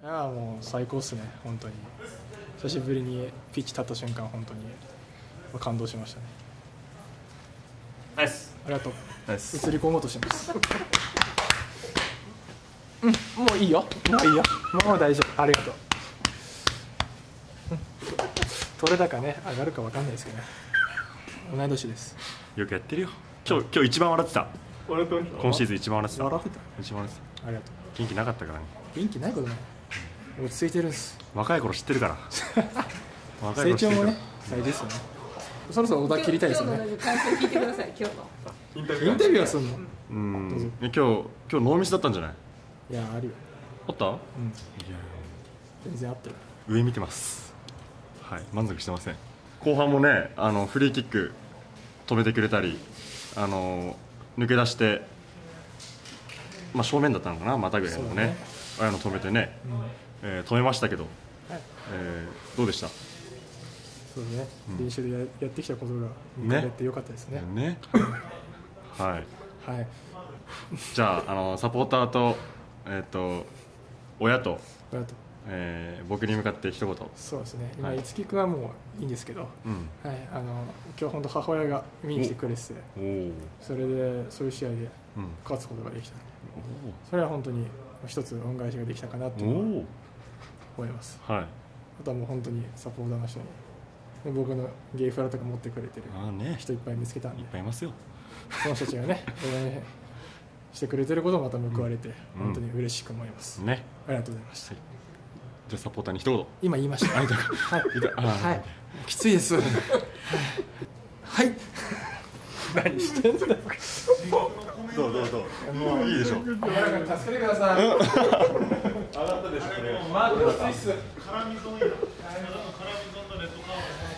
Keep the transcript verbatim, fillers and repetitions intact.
いやもう最高っすね、本当に。久しぶりにピッチ立った瞬間、本当に感動しましたね。 ナイス。 ありがとう。 ナイス。 映り込もうとしてます。うん、もういいよ。もういいよ。もう大丈夫。ありがとう。うん、取れ高ね、上がるかわかんないですけどね。同い年です。 よくやってるよ。今日、今日一番笑ってた。 笑って今シーズン一番笑ってた。 笑ってた。 一番笑ってた。 ありがとう。 元気なかったからね。 元気ないことない。落ち着いてるんです。 若い頃知ってるから。若い成頃知ってるから長もね、大事ですよね。そろそろ小田切りたいですよね。 今日の感想聞いてください。今日の。 インタビューはすんの。 うん。今日、今日ノーミスだったんじゃない？ いや、あるよ。 あった？うん。いや、 全然合ってる。 上見てます。はい、満足してません。後半もね、あのフリーキック止めてくれたり、あの抜け出して、まあ正面だったのかな、またぐらいのね、ああいうの止めてね、うん、えー、止めましたけど、はい、えー、どうでした？ そうね、うん、練習で や, やってきたことが報われてよかったですね。 ね。はい。 はい。 じゃあ、あのサポーターと、えっ、ー、と親と。 親と。 えー、僕に向かって一言。 そうですね。今、はい、樹君はもういいんですけど、うん、はい、あの今日本当母親が見に来てくれてて、それでそういう試合で勝つことができた。それは本当に一つ恩返しができたかなと思います。はい。あとはもう本当にサポーターの人に僕のゲイフラとか持ってくれてる人いっぱい見つけたんで、 いっぱいいますよ。 その人たちがね、応援してくれてることもまた報われて、うん、本当に嬉しく思います。ね。ありがとうございました。はい、 じゃあサポーターに一言。 今言いました。はい。はい。きついです。はい。何してんだ。 どうどうどう。もういいでしょ。 助けてください。上がったですね。マークがついっす。絡み損や。絡み損のレッドカード。